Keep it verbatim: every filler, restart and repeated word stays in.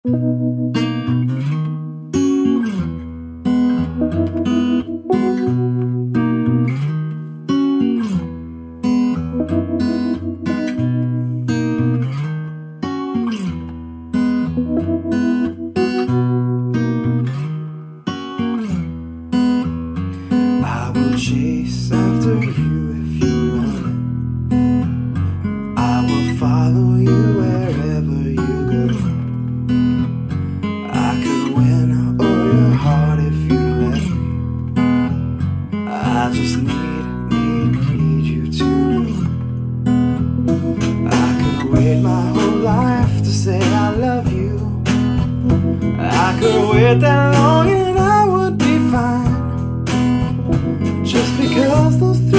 I will chase after you if you run. I will follow you wherever you go. I could win all your heart if you let me. I just need, need, need you to know. I could wait my whole life to say I love you. I could wait that long and I would be fine. Just because those